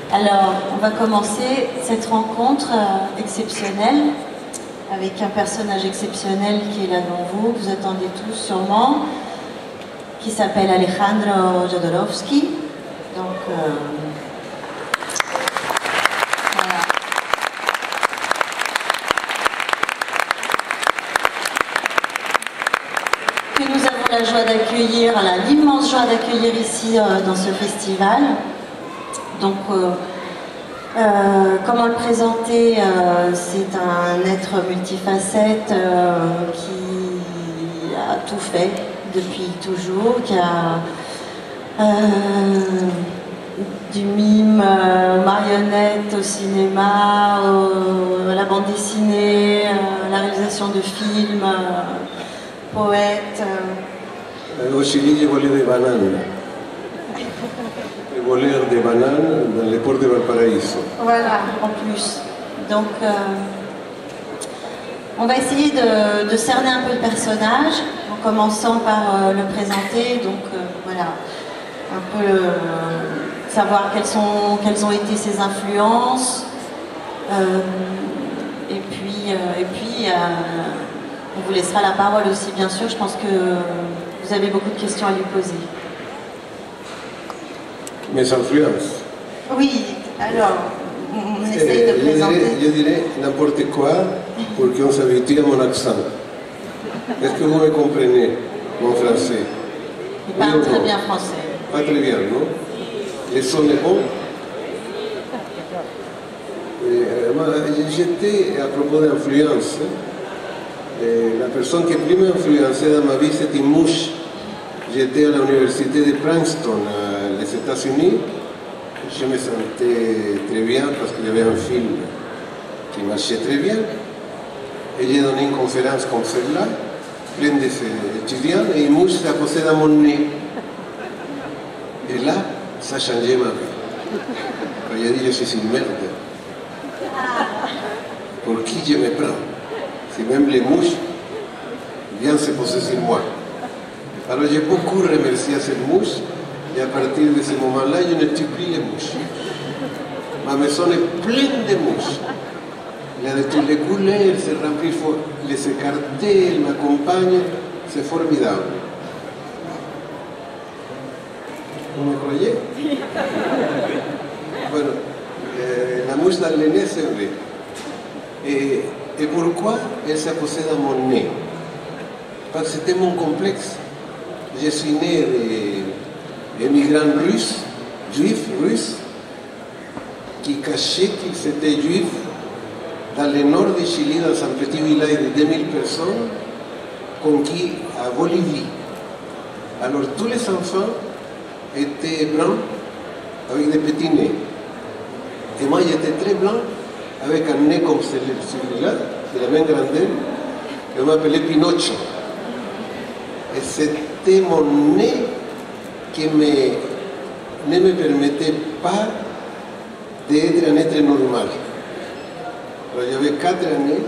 Alors, on va commencer cette rencontre exceptionnelle avec un personnage exceptionnel qui est là devant vous, que vous attendez tous sûrement, qui s'appelle Alejandro Jodorowsky. Donc, voilà. Que nous avons la joie d'accueillir, l'immense joie d'accueillir ici dans ce festival. Donc, comment le présenter? C'est un être multifacette qui a tout fait depuis toujours, qui a du mime, marionnette au cinéma, la bande dessinée, la réalisation de films, poète. Au Chili, j'ai volé des bananes. Voler des bananes dans les ports de Valparaíso. Voilà, en plus. Donc, on va essayer de cerner un peu le personnage, en commençant par le présenter. Donc, voilà, un peu savoir quelles ont été ses influences. Et puis, on vous laissera la parole aussi, bien sûr. Je pense que vous avez beaucoup de questions à lui poser. Mes influences. Oui, alors, on essaye de présenter. Je dirais n'importe quoi pour qu'on s'habitue à mon accent. Est-ce que vous me comprenez, mon français? Il parle très bien français. Pas très bien, non? Le son est bon? J'étais, à propos d'influence, la personne qui plus m'a influencé dans ma vie, c'est une mouche. J'étais à l'université de Princeton, les États-Unis. Je me sentais très bien parce qu'il y avait un film qui marchait très bien. Et j'ai donné une conférence comme celle-là, pleine d'étudiants, et une mouche s'est posée dans mon nez. Et là, ça a changé ma vie. Alors j'ai dit, je suis une merde. Pour qui je me prends? Si même les mouches viennent se poser sur moi. Alors j'ai beaucoup remercié cette mouche. Et à partir de ce moment-là, je ne tue plus les mouches. Ma maison est pleine de mouches. Il y a de toutes les couleurs, elle se remplit, il faut les écarter, elle m'accompagne. C'est formidable. Vous me croyez? Bueno, la mouche dans le nez, c'est vrai. Et pourquoi elle s'est posée dans mon nez? Parce que c'était mon complexe. Je suis né d'émigrants russes, juifs russes, qui cachaient qu'ils étaient juifs dans le nord du Chili, dans un petit village de 2000 personnes, conquis à Bolivie. Alors tous les enfants étaient blancs, avec des petits nez. Et moi j'étais très blanc, avec un nez comme celui-là, de la même grandeur, et on m'appelait Pinocho. Et c'était mon nez qui ne me permettait pas d'être un être normal. Alors j'avais 4 années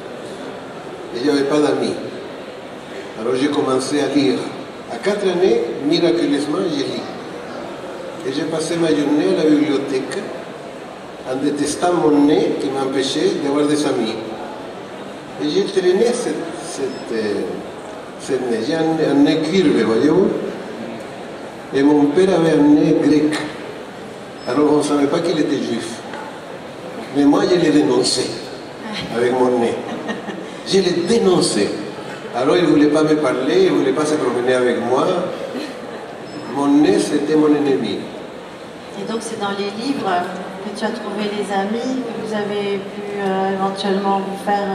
et je n'avais pas d'amis. Alors j'ai commencé à lire. À 4 années, miraculeusement, j'ai lu. Et j'ai passé ma journée à la bibliothèque en détestant mon nez qui m'empêchait d'avoir des amis. Et j'ai traîné cette nez. J'ai un nez curvé, voyez-vous. Et mon père avait un nez grec. Alors on ne savait pas qu'il était juif. Mais moi, je l'ai dénoncé avec mon nez. Je l'ai dénoncé. Alors il ne voulait pas me parler, il ne voulait pas se promener avec moi. Mon nez, c'était mon ennemi. Et donc c'est dans les livres que tu as trouvé les amis, que vous avez pu éventuellement vous faire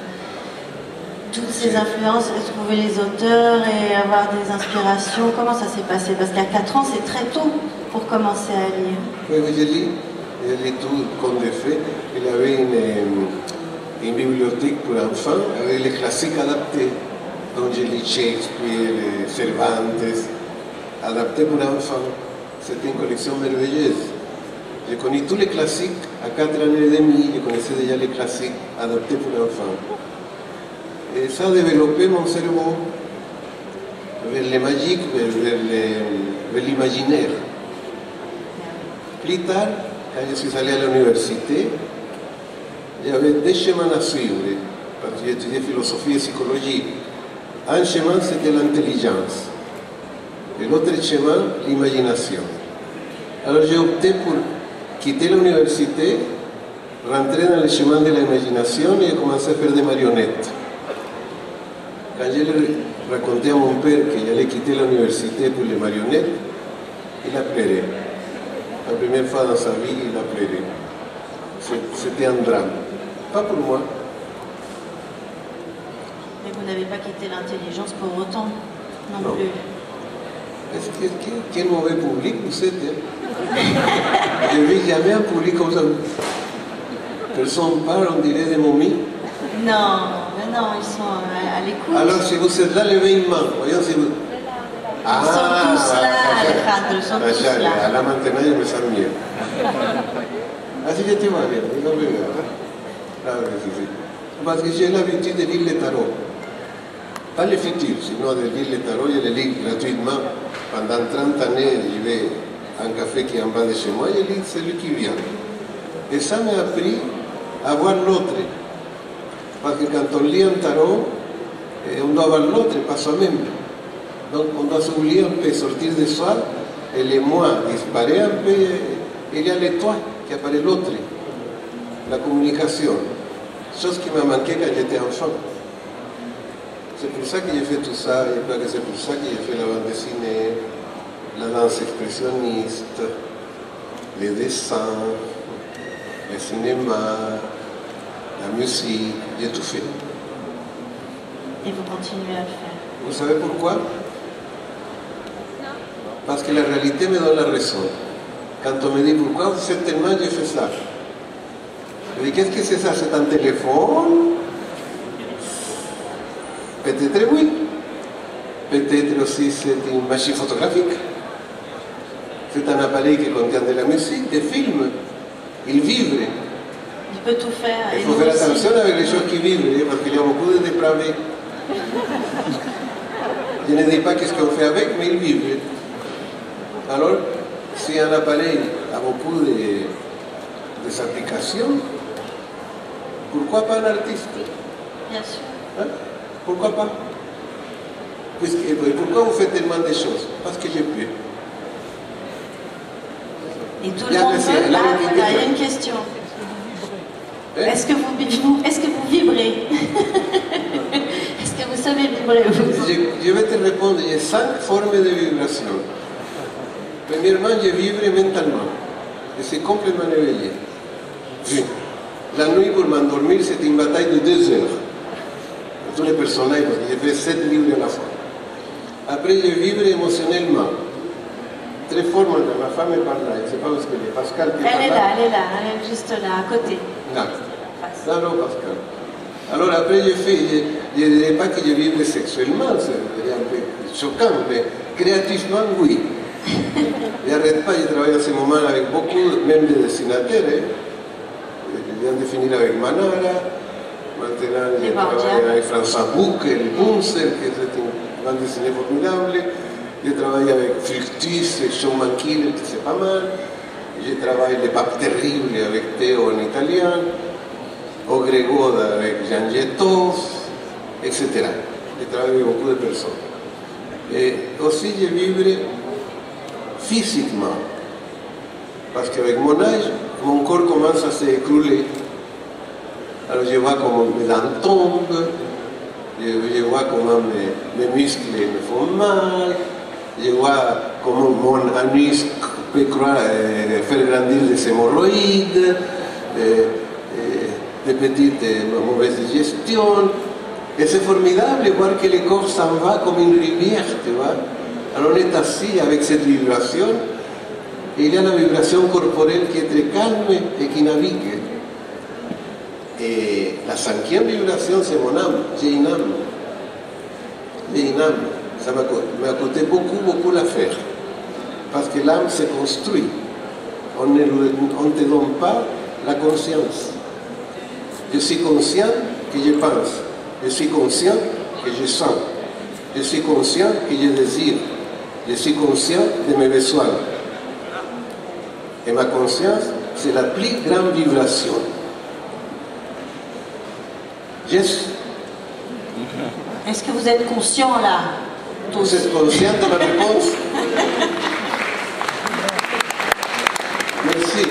toutes ces influences, et trouver les auteurs et avoir des inspirations. Comment ça s'est passé? Parce qu'à 4 ans, c'est très tôt pour commencer à lire. Oui, je lis tout comme des faits. Il y avait une bibliothèque pour enfants avec les classiques adaptés. Donc je lis Shakespeare, Cervantes, adaptés pour enfants. C'était une collection merveilleuse. J'ai connu tous les classiques à 4 années et demie. Je connaissais déjà les classiques adaptés pour enfants. Et ça a développé mon cerveau vers le magique, vers l'imaginaire. Plus tard, quand je suis allé à l'université, il y avait deux chemins à suivre, parce que j'étudiais philosophie et psychologie. Un chemin, c'était l'intelligence, et l'autre chemin, l'imagination. Alors j'ai opté pour quitter l'université, rentrer dans le chemin de l'imagination et commencer à faire des marionnettes. Quand je raconté à mon père qu'il allait quitter l'université pour les marionnettes, il a pleuré. La première fois dans sa vie, il a pleuré. C'était un drame. Pas pour moi. Mais vous n'avez pas quitté l'intelligence pour autant, non plus. Quel mauvais public vous êtes, hein? Je ne vis jamais un public comme ça. Personne parle, on dirait des momies. Non, mais non, ils sont à l'écoute. Alors, si vous êtes là, levez une main. Voyons si vous... Ils sont tous là, Alejandro, ils sont tous là. Là, maintenant, je me sens mieux. Así ya te va bien, no me veas. Claro que sí. Parce que j'ai l'habitude de lire le tarot. Pas le futur, sinon de lire le tarot, je le lis gratuitement. Pendant 30 années, je vais à un café qui est en bas de chez moi, je lis celui qui vient. Et ça m'a appris à voir l'autre. Parce que quand on lit un tarot, on doit voir l'autre, pas soi-même. Donc on doit s'oublier un peu, sortir de soi, et le moi disparaît un peu, et il y a le toi qui apparaît l'autre. La communication. Chose qui m'a manqué quand j'étais enfant. C'est pour ça que j'ai fait tout ça, je crois que c'est pour ça que j'ai fait la bande dessinée, la danse expressionniste, les dessins, le cinéma, la musique, j'ai tout fait. Et vous continuez à le faire. Vous savez pourquoi? Parce que la réalité me donne la raison. Quand on me dit pourquoi certainement j'ai fait ça, je dis qu'est-ce que c'est ça? C'est un téléphone? Peut-être oui. Peut-être aussi c'est une machine photographique. C'est un appareil qui contient de la musique, des films. Il vibre. Il peut tout faire. Il faut faire attention avec les choses qui vibrent, parce qu'il y a beaucoup de dépravés. Je ne dis pas qu'est-ce qu'on fait avec, mais il vibre. Alors, si un appareil a beaucoup de applications, pourquoi pas un artiste? Bien sûr. Hein? Pourquoi pas? Pourquoi vous faites tellement de choses? Parce que je peux. Et tout le monde veut. Ah, voilà, il y a une question. Est-ce que vous vibrez? Est-ce que vous savez vibrer? Je vais te répondre, il y a 5 formes de vibration. Premièrement, je vibre mentalement. Je suis complètement éveillé. La nuit, pour m'endormir, c'est une bataille de 2 heures. Pour tous les personnages, parce que j'ai fait 7 livres à la fois. Après, je vibre émotionnellement. Très fort, ma femme est par là. Je ne sais pas où est-ce qu'elle est. Pascal, qui est par là. Elle est juste là, à côté. Non, Pascal. Alors après, je ne dirais pas que je vibre sexuellement, c'est un peu choquant, mais créativement, oui. Je n'arrête pas, je travaille en ce moment avec beaucoup, même des dessinateurs. Je viens de finir avec Manara, maintenant je travaille avec François Bouc, el Bunzel, qui est une bande dessinée formidable. Je travaille avec Fructus, Sean Manquille, qui c'est pas mal. Je travaille Les Papes Terribles avec Théo en italien. Au Grégoda avec Jean Getov, etc. Je travaille avec beaucoup de personnes. Et aussi, je vibre physiquement. Parce qu'avec mon âge, mon corps commence à s'écrouler. Alors je vois comment mes dents tombent, je vois comment mes muscles me font mal, je vois comment mon anus peut faire grandir des hémorroïdes, de petites mauvaises digestions. Et c'est formidable voir que le corps s'en va comme une rivière, tu vois. Alors on est assis avec cette vibration, et il y a la vibration corporelle qui est très calme et qui navigue. Et la 5e vibration, c'est mon âme. J'ai une âme. J'ai une âme. Ça m'a coûté beaucoup la faire. Parce que l'âme se construit. On ne te donne pas la conscience. Je suis conscient que je pense. Je suis conscient que je sens. Je suis conscient que je désire. Je suis conscient de mes besoins. Et ma conscience c'est la plus grande vibration. Est-ce que vous êtes conscient là? Vous êtes conscient de la réponse? Merci.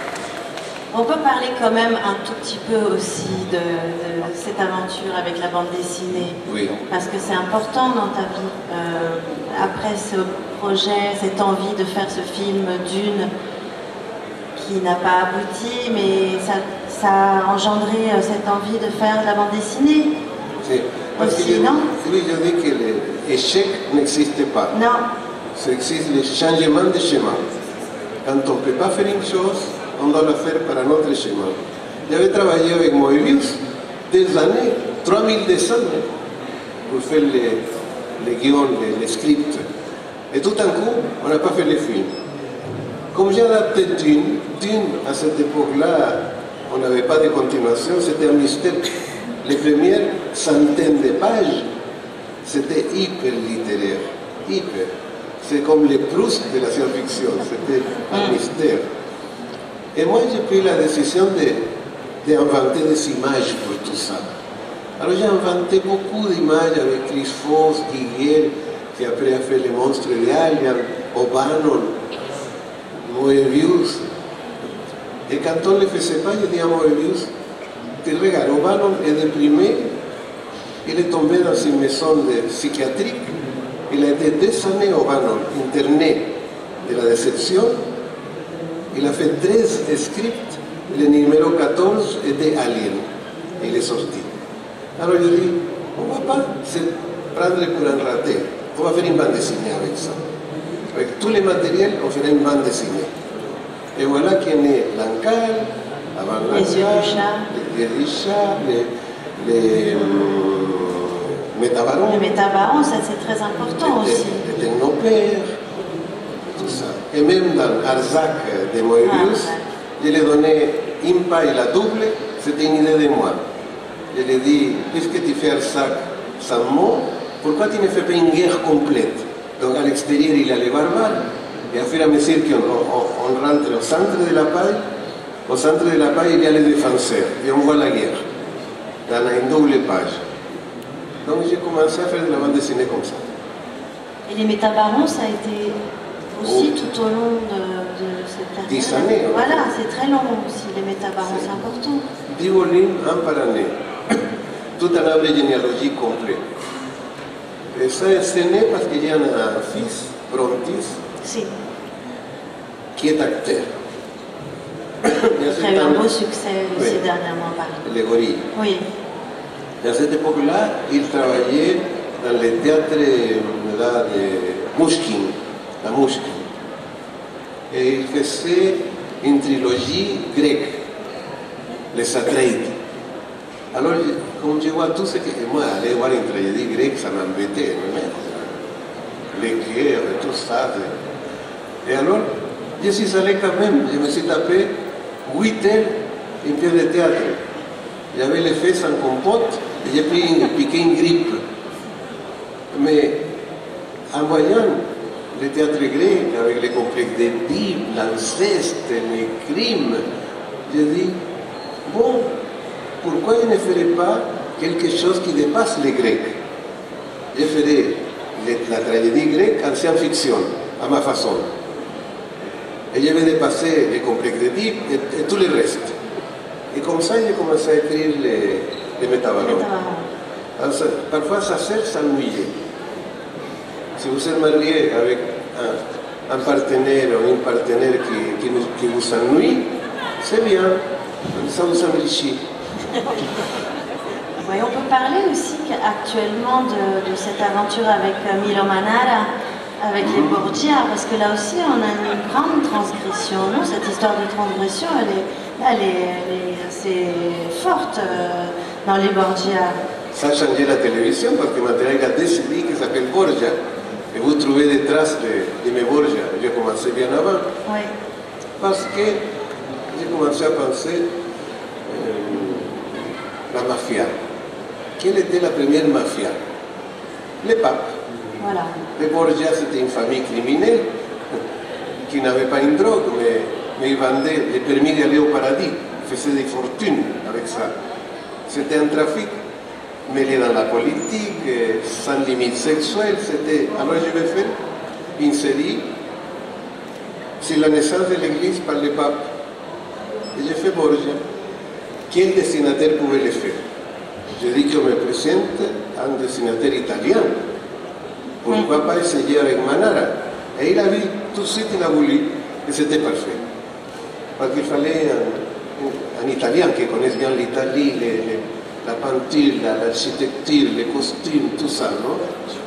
On peut parler quand même un tout petit peu aussi de cette aventure avec la bande dessinée. Oui. Parce que c'est important dans ta vie. Après ce projet, cette envie de faire ce film Dune, qui n'a pas abouti, mais ça a engendré cette envie de faire de la bande dessinée. Sí. Parce Aussi, que non? oui, je dis que l'échec n'existe pas. Non. Ça existe le changement de chemin. Quand on ne peut pas faire une chose, on doit la faire par un autre chemin. J'avais travaillé avec Moebius des années, 3000 dessins, pour faire les guions, les scripts. Et tout d'un coup, on n'a pas fait les films. Comme j'ai adapté Dune, à cette époque-là, on n'avait pas de continuation, c'était un mystère. Les premières centaines de pages, c'était hyper littéraire, hyper. C'est comme les Proust de la science-fiction, c'était un mystère. Et moi, j'ai pris la décision d'inventer des images pour tout ça. Alors j'ai inventé beaucoup d'images avec Chris Foss, Guiguel, qui après a fait les monstres de Alien, O'Bannon, Moebius. Et quand on ne le faisait pas, je dis à Moebius, tu regardes, O'Bannon est déprimé, il est tombé dans une maison psychiatrique, il a été des années O'Bannon, interné de la déception, il a fait 13 scripts, le numéro 14 était Alien, il est sorti. Alors je dis, on ne va pas se prendre pour un raté, on va faire une bande dessinée avec ça. Avec tous les matériels, on fera une bande dessinée. Et voilà qui est né l'Ancal, avant les yeux du chat, les chats, les métabarons. Le métabaron, ça c'est très important aussi. Les technopères, tout ça. Et même dans Arzac de Moebius, je lui ai donné une paille la double, c'était une idée de moi. Je lui ai dit, puisque tu fais Arzac sans mots, pourquoi tu ne fais pas une guerre complète? Donc à l'extérieur, il y a les barbares, et à fur et à mesure qu'on rentre au centre de la paille, il y a les défenseurs, et on voit la guerre, dans une double page. Donc j'ai commencé à faire de la bande dessinée comme ça. Et les métabarons, ça a été aussi tout au long de cette période. 10 années. Voilà, c'est très long aussi, les métabarons, c'est important. 10 volumes, un par année. Tout un arbre généalogique complet. Et ça, c'est né parce qu'il y a un fils, Brontis, Si. qui est acteur. Il a eu un beau succès aussi dernièrement, par exemple. Les gorilles. Oui. Et à cette époque-là, il travaillait dans le théâtre là, de Mouchkine, la Mouchkine. Et il faisait une trilogie grecque, les Atreides. Alors, comme je vois tout ce que... Moi, aller voir une tragédie grecque, ça m'embêtait. Les guerres et tout ça. Et alors, je suis allé quand même, je me suis tapé 8 heures une pièce de théâtre. J'avais les fesses en compote et j'ai piqué une grippe. Mais en voyant le théâtre grec avec les complexes d'Édipe, l'inceste, les crimes, j'ai dit, bon, pourquoi je ne ferais pas quelque chose qui dépasse les Grecs? Je ferais la tragédie grecque en science-fiction, à ma façon. Et je vais dépasser les complexes d'Édipe et tout le reste. Et comme ça, j'ai commencé à écrire les métabarons. Parfois, ça sert s'ennuyer. Si vous êtes marié avec un partenaire ou une partenaire qui vous ennuie, c'est bien, ça vous enrichit. Oui, on peut parler aussi actuellement de cette aventure avec Milo Manara, avec les Borgia, parce que là aussi on a une grande transgression, non? Cette histoire de transgression, elle est assez forte dans les Borgia. Ça a changé la télévision parce que maintenant il y a des séries qui s'appellent Borgia. Et vous trouvez des traces de mes Borgia. J'ai commencé bien avant. Oui. Parce que j'ai commencé à penser la mafia. Quelle était la première mafia? Les papes. Voilà. Les Borgia, c'était une famille criminelle qui n'avait pas une drogue, mais mais il vendait les permis d'aller au paradis. Il faisait des fortunes avec ça. C'était un trafic mêlé dans la politique, sans limite sexuelle. Alors je vais faire une série sur la naissance de l'Église par le pape. Et j'ai fait Borgia. Quel dessinateur pouvait le faire? Je dis qu'on me présente un dessinateur italien. Pourquoi pas essayer avec Manara? Et il a vu, tout de suite il a voulu, et c'était parfait. Parce qu'il fallait un Italien qui connaisse bien l'Italie, la peinture, l'architecture, les costumes, tout ça, non?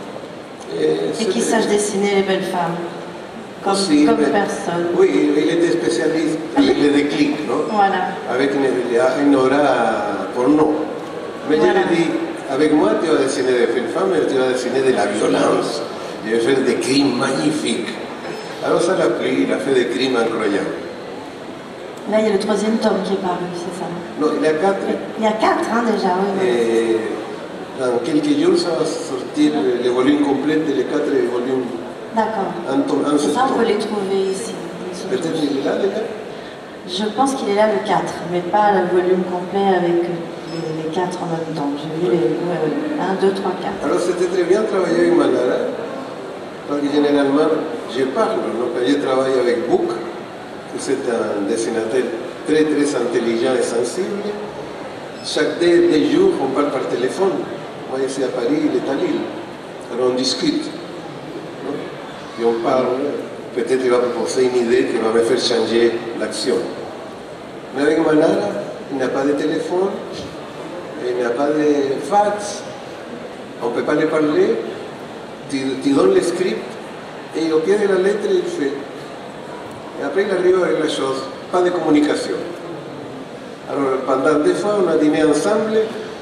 Et qui sache dessiner les belles femmes, comme personne. Oui, il était spécialiste avec les déclics, non? Voilà. Avec une aura porno. Mais voilà. Je lui dis, avec moi tu vas dessiner des belles femmes, mais tu vas dessiner de la violence. Je vais faire des crimes magnifiques. Alors ça l'a plu, il a fait des crimes incroyables. Là, il y a le 3e tome qui est paru, c'est ça? Non, il y a 4. Il y a 4, hein, déjà, oui. Et dans quelques jours, ça va sortir le volume complet des 4 volumes. D'accord. Et ça, on peut les trouver ici. Peut-être qu'il est là, déjà? Je pense qu'il est là le 4, mais pas le volume complet avec les 4 en même temps. J'ai vu les 1, 2, 3, 4. Alors, c'était très bien travailler avec Manara, parce que généralement, je parle. Non? Quand je travaille avec Book, c'est un dessinateur très intelligent et sensible. Chaque deux jours, on parle par téléphone. Moi, je suis à Paris, il est à Lille. Alors, on discute. Non? Et on parle. Peut-être qu'il va proposer une idée qui va me faire changer l'action. Mais avec Manara, il n'y a pas de téléphone, il n'y a pas de fax. On ne peut pas les parler. Tu donnes le script et au pied de la lettre, il fait. Et après, il arrive avec la chose, pas de communication. Alors, pendant 2 fois, on a dîné ensemble.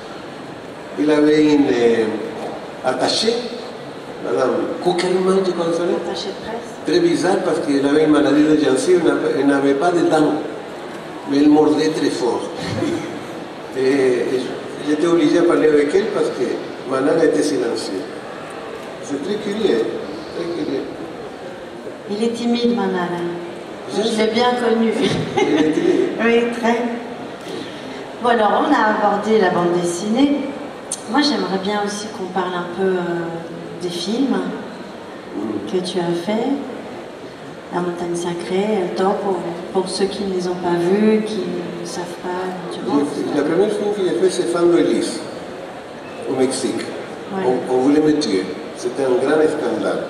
Il avait une attachée, Madame Kuckelman, je pense. Attachée de presse. Très bizarre parce qu'il avait une maladie de gencive, il n'avait pas de dents, mais il mordait très fort. Et j'étais obligé de parler avec elle parce que Manara était silencieux. C'est très curieux, très curieux. Il est timide, Manara. Je l'ai bien connu. Oui, très. Bon, alors, on a abordé la bande dessinée. Moi, j'aimerais bien aussi qu'on parle un peu des films que tu as fait. La montagne sacrée, El Topo, pour ceux qui ne les ont pas vus, qui ne savent pas. La première film que j'ai fait, c'est Fando Elise, au Mexique. Ouais. On voulait me tuer. C'était un grand scandale.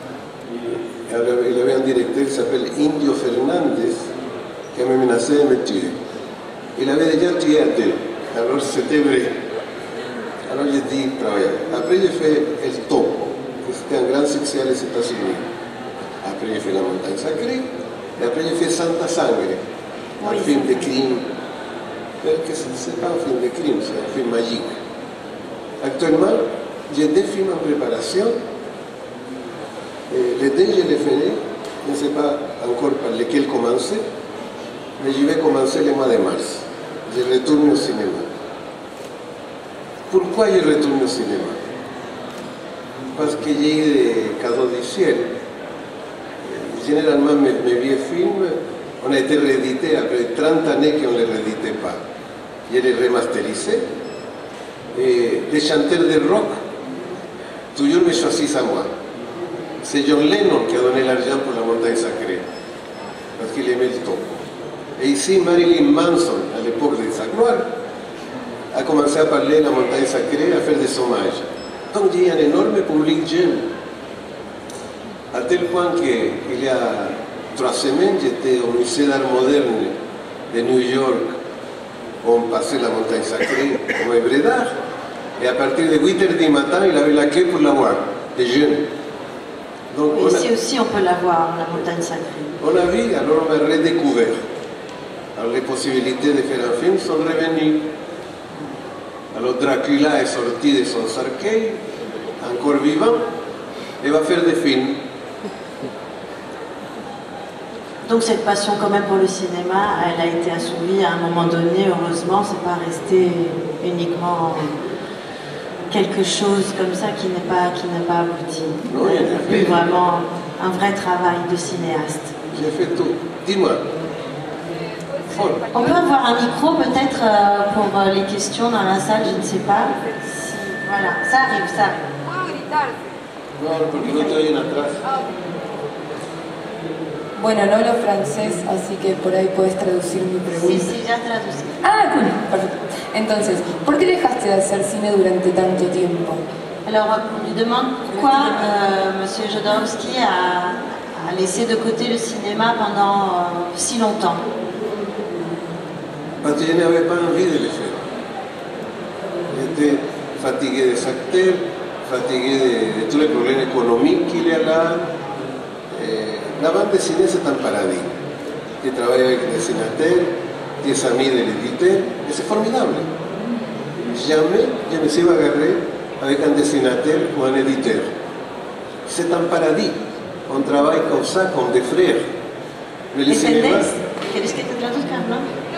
Il y avait un directeur qui s'appelle Indio Fernandez qui m'a menacé de me tuer. Il avait déjà tué à deux. Alors c'était vrai. Alors j'ai dit travailler. Après j'ai fait El Topo, qui c'était un grand succès aux États-Unis. Après j'ai fait La Montagne Sacrée. Et après j'ai fait Santa Sangre, un film de crime. Mais ce n'est pas un film de crime, c'est un film magique. Actuellement, j'ai 2 films en préparation. Les 2, je les ferai. Je ne sais pas encore par lesquels commencer, mais je vais commencer le mois de mars. Je retourne au cinéma. Pourquoi je retourne au cinéma? Parce que j'ai eu des cadeaux du ciel. Généralement, mes vieux films, on a été réédités après 30 années qu'on ne les rééditait pas. Je les remasterisé. Et les chanteurs de rock, toujours me choisissent à moi. C'est John Lennon qui a donné l'argent pour la montagne sacrée, parce qu'il aimait le topo. Et ici, Marilyn Manson, à l'époque de sa gloire, a commencé à parler de la montagne sacrée, à faire des hommages. Donc il y a un énorme public jeune, à tel point qu'il y a 3 semaines, j'étais au musée d'art moderne de New York, où on passait la montagne sacrée comme œuvre d'art. Et à partir de 8h du matin, il avait la queue pour la voir, des jeunes. Donc, et ici aussi, on peut la voir, la montagne sacrée. On a vu, alors on a redécouvert. Alors les possibilités de faire un film sont revenues. Alors Dracula est sorti de son cercueil, encore vivant, et va faire des films. Donc cette passion quand même pour le cinéma, elle a été assouvie à un moment donné, heureusement, c'est pas resté uniquement quelque chose comme ça qui n'est pas abouti. Non, il y a eu vraiment un vrai travail de cinéaste. J'ai fait tout. Dis-moi, folle. On peut avoir un micro peut-être pour les questions dans la salle, je ne sais pas. Si, voilà, ça arrive, ça arrive. No, porque no te oyen atrás. Bueno, no hablo francés, así que por ahí puedes traducir mi pregunta. Sí, sí, ya traducí. Ah, cool, perfecto. Entonces, ¿por qué dejaste de hacer cine durante tanto tiempo? Alors, on lui demande pourquoi M. Jodorowsky a laissé de côté le cinéma pendant si longtemps. Parce que je n'avais pas envie de le faire. J'étais fatigué des acteurs, fatigué de tous les problèmes économiques qu'il y a là. La bande dessinée, c'est un paradis. Tu travailles avec le dessinateur, tu es ami de l'éditeur, et c'est formidable. Jamais je me suis agarré avec un dessinateur ou un éditeur. C'est un paradis. On travaille comme ça, comme des frères. Mais le cinéma... ¿Quieres que te traduzca, no?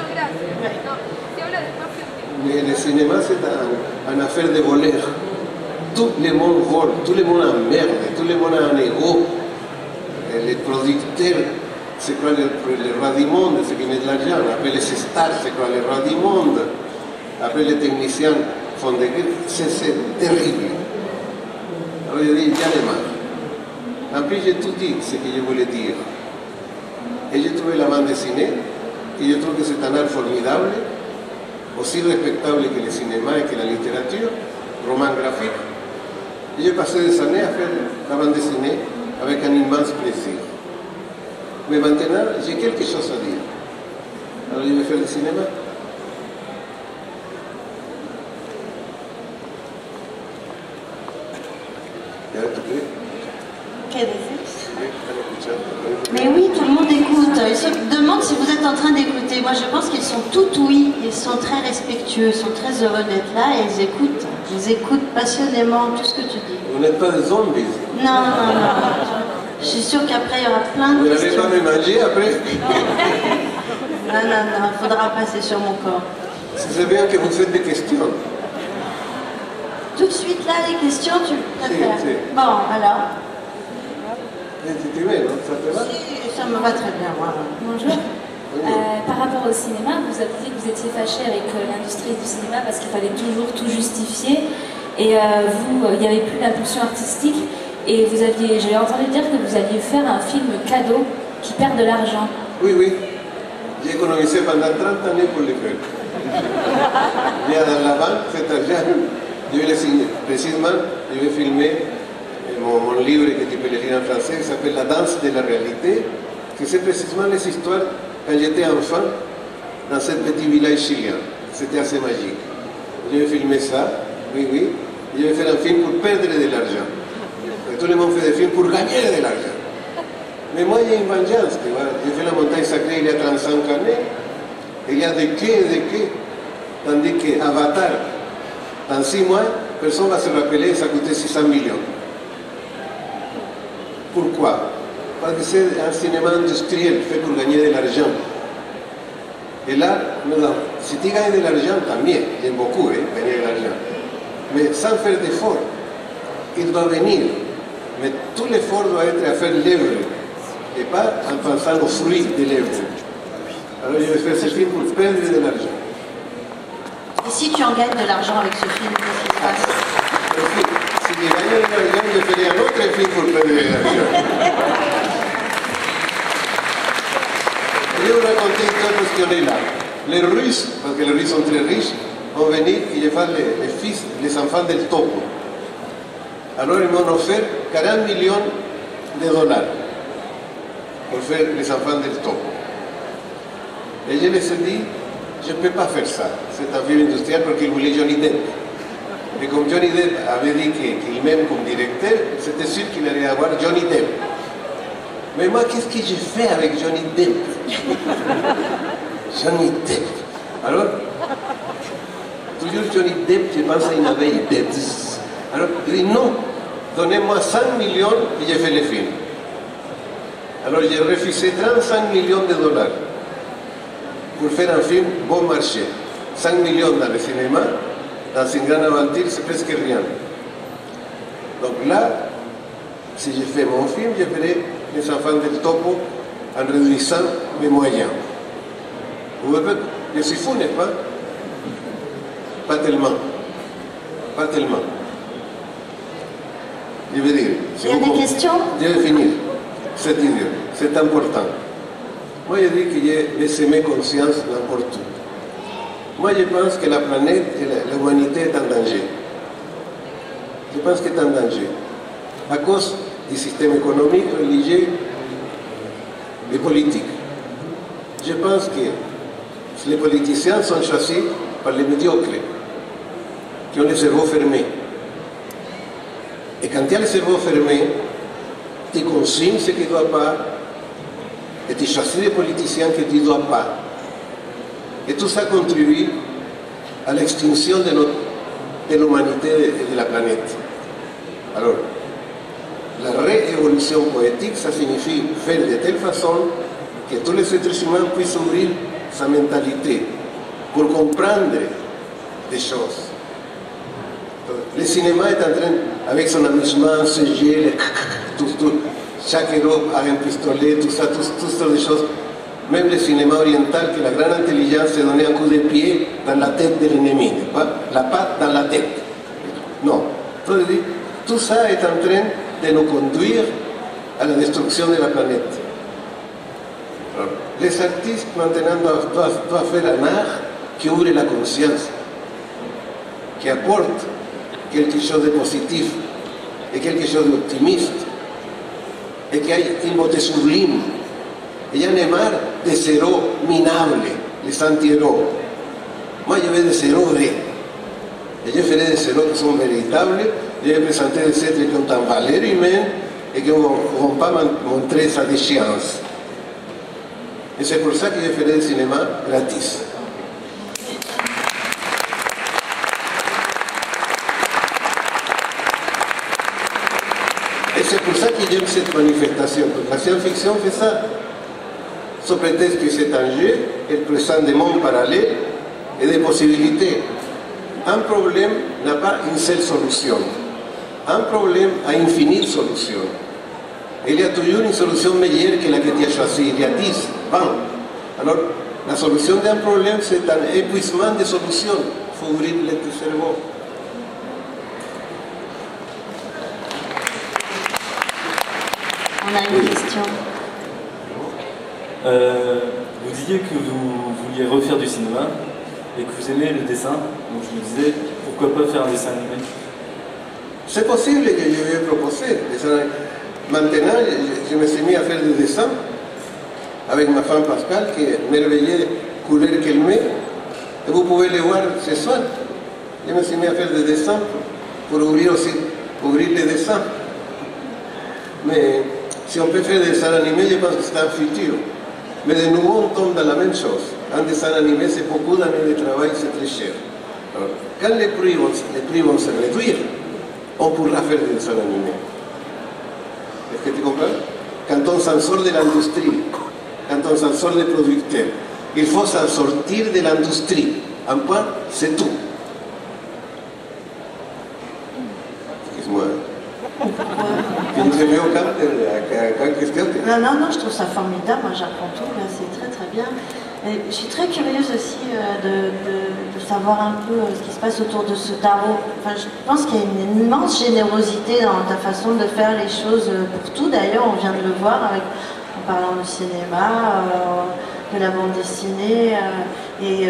Mais le cinéma, c'est une affaire de voleurs. Tout le monde vole, tout le monde emmerde, tout le monde a un ego. Les producteurs, c'est quoi le roi du monde, ceux qui mettent de l'argent. Après les stars, c'est quoi le roi du monde. Après les techniciens font des guerres. C'est terrible. Alors je dis, j'en ai marre. En plus, j'ai tout dit ce que je voulais dire. Et j'ai trouvé la bande dessinée, et je trouve que c'est un art formidable, aussi respectable que le cinéma et que la littérature, roman graphique. Et j'ai passé des années à faire la bande dessinée avec un immense plaisir. Mais maintenant, j'ai quelque chose à dire. Alors je vais faire le cinéma. Mais oui, tout le monde écoute. Ils se demandent si vous êtes en train d'écouter. Moi, je pense qu'ils sont tout oui. Ils sont très respectueux, ils sont très heureux d'être là et ils écoutent. Ils écoutent passionnément tout ce que tu dis. Vous n'êtes pas des zombies. Non, non, non. Je suis sûre qu'après, il y aura plein de questions. Vous n'allez pas me manger après? Non, non, non. Il faudra passer sur mon corps. C'est bien que vous faites des questions. Tout de suite, là, les questions, tu préfères? Si, si. Bon, alors. Tu veux, non? Ça te va? Si, ça me va très bien, moi. Bonjour. Par rapport au cinéma, vous avez dit que vous étiez fâché avec l'industrie du cinéma parce qu'il fallait toujours tout justifier et vous, il n'y avait plus d'impulsion artistique et vous aviez, j'ai entendu dire que vous alliez faire un film cadeau qui perd de l'argent. Oui, oui. J'ai économisé pendant 30 années pour le faire. Bien dans la banque, cet argent, je vais le signer. Précisément, je vais filmer mon livre que tu peux le lire en français, qui s'appelle La danse de la réalité, que c'est précisément les histoires quand j'étais enfant dans ce petit village chilien. C'était assez magique. Je vais filmer ça, oui, oui. Je vais faire un film pour perdre de l'argent. Tout le monde fait des films pour gagner de l'argent. Mais moi, il y a une vengeance. Tu vois. J'ai fait la montagne sacrée il y a 35 années. Et il y a des quais et des quais. Tandis qu'Avatar, dans 6 mois, personne ne va se rappeler, ça coûtait 600 millions. Pourquoi? Parce que c'est un cinéma industriel fait pour gagner de l'argent. Et là, si tu gagnes de l'argent, tant mieux. J'aime beaucoup gagner de l'argent. Mais sans faire d'effort. Il doit venir. Mais tout l'effort doit être à faire l'œuvre. Et pas en pensant aux fruits de l'œuvre. Alors je vais faire ce film pour perdre de l'argent. Et si tu en gagnes de l'argent avec ce film, qu'est-ce qui se passe? Si je gagne de l'argent, je ferai un autre film pour perdre de l'argent. Je vais vous raconter une histoire parce qu'on est là. Les Russes, parce que les Russes sont très riches, vont venir et je vais les fils, les enfants del topo. Alors ils m'ont offert 40 millions de dollars pour faire les enfants del topo. Et je les ai dit, je ne peux pas faire ça. C'est un film industriel parce qu'il voulait Johnny Depp. Et comme Johnny Depp avait dit qu'il m'aime comme directeur, c'était sûr qu'il allait avoir Johnny Depp. Mais moi, qu'est-ce que j'ai fait avec Johnny Depp? Johnny Depp. Alors, toujours Johnny Depp, je pense à une abeille Depp. Alors, je dis non, donnez-moi 100 millions et je fais le film. Alors, j'ai refusé 35 millions de dollars pour faire un film bon marché. 5 millions dans le cinéma, dans une grande aventure, c'est presque rien. Donc là, si je fais mon film, je ferai Les enfants del topo en réduisant mes moyens. Je suis fou, n'est-ce pas? Pas tellement. Pas tellement. Je veux dire... Il y a des questions? Je vais finir cette idée. C'est important. Moi, je dis que j'ai semé conscience n'importe où. Moi, je pense que la planète et l'humanité est en danger. Je pense qu'elle est en danger. À cause du système économique, religieux et politique. Je pense que les politiciens sont choisis par les médiocres, qui ont les cerveaux fermés. Et quand tu as le cerveau fermé, tu consommes ce que tu ne dois pas, et tu choisis des politiciens que tu ne dois pas. Et tout ça contribue à l'extinction de l'humanité et de la planète. Alors, la réévolution poétique, ça signifie faire de telle façon que tous les êtres humains puissent ouvrir sa mentalité pour comprendre des choses. Le cinéma est en train, avec son amusement, ce jeu, chaque héros a un pistolet, tout ça, toutes sortes de choses. Même le cinéma oriental, que la grande intelligence s'est donné un coup de pied dans la tête de l'ennemi, pas la patte dans la tête. Non. Tout ça est en train de nous conduire à la destruction de la planète. Alors, les artistes maintenant doivent faire un art qui ouvre la conscience, qui apporte quelque chose de positif et quelque chose d'optimiste, et qui a une beauté sublime. Et j'en ai marre des héros minables, les anti-héros. Moi, je veux des héros vrais. Et je ferai des héros qui sont véritables. Je vais présenter des êtres qui ont une valeur humaine et qui ne vont pas montrer sa déchéance. Et c'est pour ça que je ferai du cinéma gratis. Et c'est pour ça que j'aime cette manifestation, parce que la science-fiction fait ça. Sous prétexte que c'est un jeu, elle présente des mondes parallèles et des possibilités. Un problème n'a pas une seule solution. Un problème a infinies solutions. Il y a toujours une solution meilleure que la que tu as choisie. Il y a 10, 20. Alors, la solution d'un problème, c'est un épuisement de solutions. Il faut ouvrir le cerveau. On a une question. Vous disiez que vous vouliez refaire du cinéma et que vous aimez le dessin. Donc je me disais, pourquoi pas faire un dessin animé? C'est possible que je vais proposer. Maintenant, je me suis mis à faire des dessins avec ma femme Pascal, qui est merveilleuse couleur qu'elle met. Et vous pouvez le voir ce soir. Je me suis mis à faire des dessins pour ouvrir les dessins. Mais si on peut faire des dessins animés, je pense que c'est un futur. Mais de nouveau, on tombe dans la même chose. Un dessin animé, c'est beaucoup d'années de travail, c'est très cher. Alors, quand les prix vont se réduire, on pourra faire des dessins animés. Est-ce que tu comprends? Quand on s'en sort de l'industrie, quand on s'en sort des producteurs, il faut s'en sortir de l'industrie. Un point, c'est tout. Excuse-moi. Tu ne sais pas quelle question? Non, je trouve ça formidable. Moi, j'apprends tout. Là, c'est très, très bien. Et je suis très curieuse aussi de savoir un peu ce qui se passe autour de ce tarot. Enfin, je pense qu'il y a une immense générosité dans ta façon de faire les choses pour tout. D'ailleurs, on vient de le voir en parlant du cinéma, de la bande dessinée, et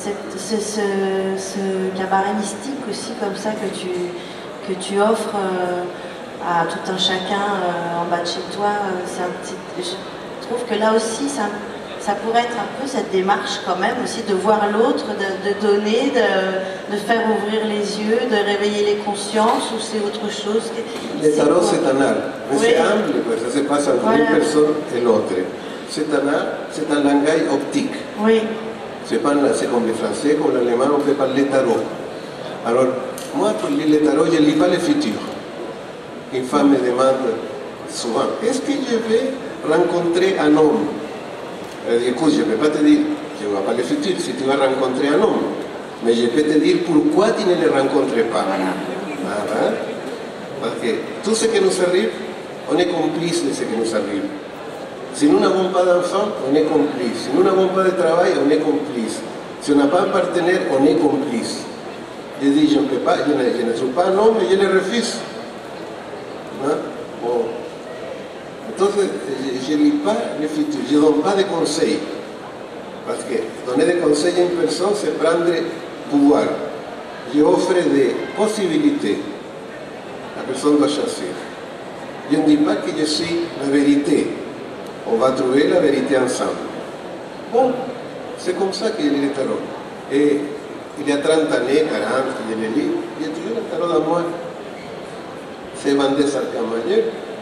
ce cabaret mystique aussi comme ça que tu offres à tout un chacun en bas de chez toi. Je trouve que là aussi, ça pourrait être un peu cette démarche quand même aussi de voir l'autre, de donner, de faire ouvrir les yeux, de réveiller les consciences, ou c'est autre chose? Le tarot, c'est un art, mais c'est humble, ça se passe entre une personne et l'autre. C'est un art, c'est un langage optique. Oui. C'est comme le français, comme l'allemand, on peut parler tarot. Alors, moi, pour lire le tarot, je ne lis pas le futur. Une femme me demande souvent, est-ce que je vais rencontrer un homme? Elle dit, écoute, je ne vais pas te dire, je ne vois pas le futur, si tu vas rencontrer un homme, mais je peux te dire pourquoi tu ne le rencontres pas. Voilà. Parce que tout ce qui nous arrive, on est complice de ce qui nous arrive. Si nous n'avons pas d'enfants, on est complice. Si nous n'avons pas de travail, on est complice. Si on n'a pas un partenaire, on est complice. Je dis, je ne peux pas, je ne suis pas un homme, mais je le refuse. Hein? Bon. Entonces, je ne lis pas le futur, je ne donne pas de conseils. Parce que donner des conseils à une personne, c'est prendre pouvoir. Je offre des possibilités. La personne doit choisir. Je ne dis pas que je suis la vérité. On va trouver la vérité ensemble. Bon, c'est comme ça que je lis le tarot. Et il y a 30 années, 40, que je le lis, j'ai trouvé le tarot dans moi. C'est Vendée Sarcamayer.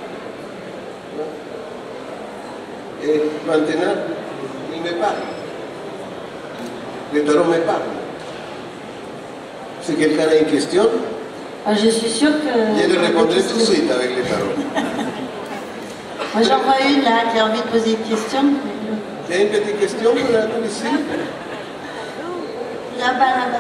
Et maintenant, il me parle. Le tarot me parle. Si quelqu'un a une question, je suis sûre que... je le répondrai tout de suite avec le tarot. Moi j'en vois une là qui a envie de poser une question. Il y a une petite question pour la ici? Là-bas, là-bas.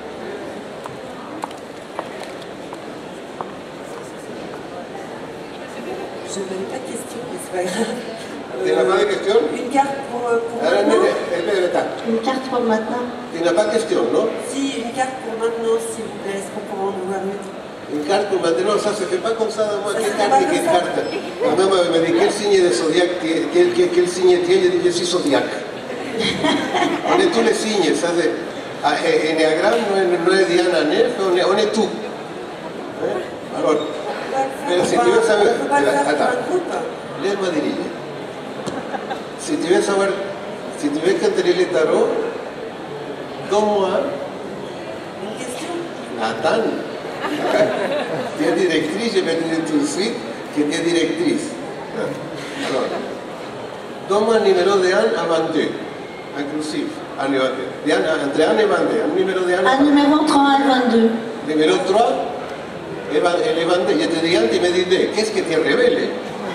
Je n'avais pas de question, mais c'est pas grave. Tu n'as pas de question? Une carte pour maintenant? Une carte pour maintenant. Tu n'as pas de question, non? Si, une carte pour maintenant, s'il vous plaît. Est-ce qu'on pourra en avoir une? Une carte pour maintenant, ça se fait pas comme ça, moi. ¿Qué carte y qué carta? La mamá me dice, ¿quel signe de zodiac, quel signe tiene? Je suis zodiac. On est tous les signes, ça c'est... Enneagramme, no es Diana Neff, on est tout. Alors, pero si tu veux saber... Attends, laisse-moi diriger. Si tu veux savoir, si tu veux contrôler le tarot, donne-moi... Une question? Attends. Tu es directrice, je vais te dire tout de suite que tu es directrice. Alors, donne-moi un numéro de 1 à 22, inclusif. Entre 1 et 22, un numéro de 1 à 22. Un numéro 3 et 22. Numéro 3, et 22. Je te dis 1, tu me dis 2. Qu'est-ce que tu révèles?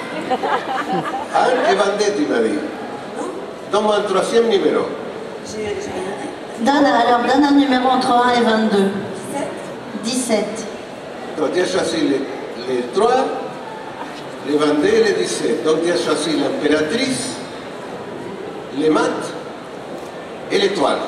1 et 22, tu m'as dit. Donne-moi un troisième numéro. J'ai rien dit. Alors, donne un numéro entre 1 et 22. 17. Donc tu as choisi les 3, les 22 et les 17. Donc tu as choisi l'impératrice, les maths et l'étoile.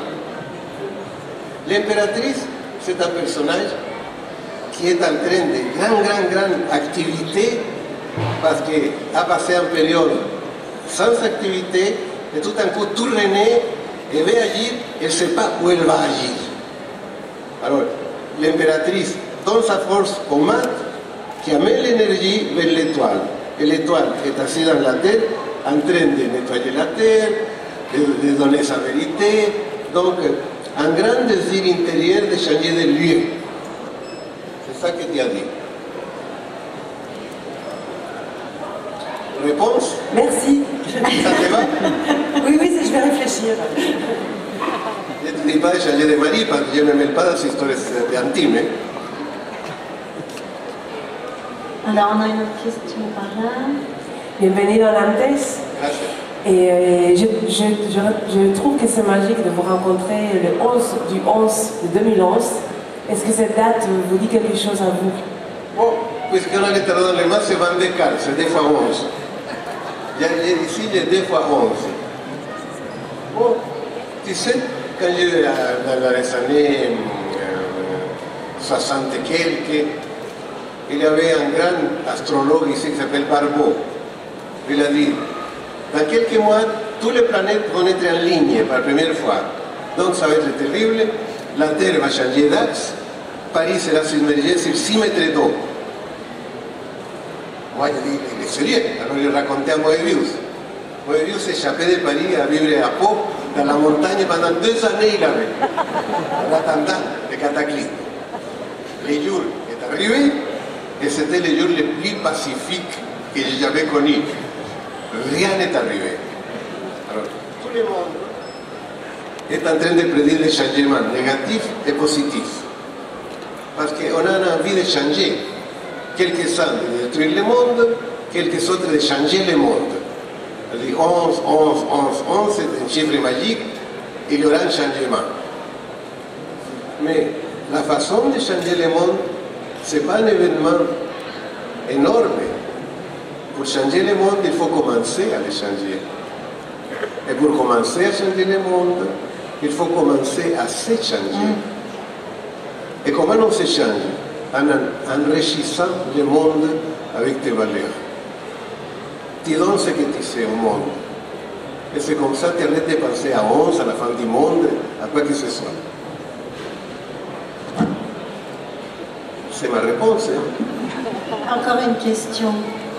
L'impératrice, c'est un personnage qui est en train de grande activité parce qu'il a passé une période sans activité et tout d'un coup tout renaît et veut agir, elle ne sait pas où elle va agir. Alors, l'impératrice donne sa force au mat qui amène l'énergie vers l'étoile. Et l'étoile est assise dans la terre en train de nettoyer la terre, de donner sa vérité. Donc, un grand désir intérieur de changer de lieu. C'est ça que tu as dit. Réponse? Merci. Ça te va? Oui, je vais réfléchir. Je ne te dis pas de changer de mari parce que je ne me mêle pas dans ces histoires intimes. Alors, on a une autre question par là. Bienvenue dans Nantes. Gracias. Et je trouve que c'est magique de vous rencontrer le 11 du 11 de 2011. Est-ce que cette date vous dit quelque chose à vous? Bon, puisque ahora le tarot dans les mains, c'est 22 cartes, c'est 2 fois 11. Ici, il y a 2 fois 11. Bon, tu sais, quand dans les années 60 et quelques, il y avait un grand astrologue ici qui s'appelle Barbeau. Il a dit, dans quelques mois, toutes les planètes vont être en ligne pour la première fois. Donc ça va être terrible, la Terre va changer d'axe, Paris sera submergé sur 6 mètres d'eau. Moi, je dis, il est sérieux. Alors il racontait à Moebius. Moebius s'échappait de Paris à vivre à Pau, dans la montagne, pendant 2 années il avait, en attendant le cataclysme. Le jour est arrivé, et c'était le jour le plus pacifique que j'ai jamais connu. Rien n'est arrivé. Alors, tout le monde est en train de prédire des changements négatifs et positifs. Parce qu'on a envie de changer. Quelques-uns de détruire le monde, quelques autres de changer le monde. On dit 11, 11, 11, 11, c'est un chiffre magique, il y aura un changement. Mais la façon de changer le monde, ce n'est pas un événement énorme, Pour changer le monde, il faut commencer à le changer. Et pour commencer à changer le monde, il faut commencer à se changer. Et comment on se change? En enrichissant le monde avec tes valeurs. Tu donnes ce que tu sais au monde. Et c'est comme ça que tu arrêtes de penser à 11, à la fin du monde, à quoi que ce soit. C'est ma réponse. Hein? Encore une question.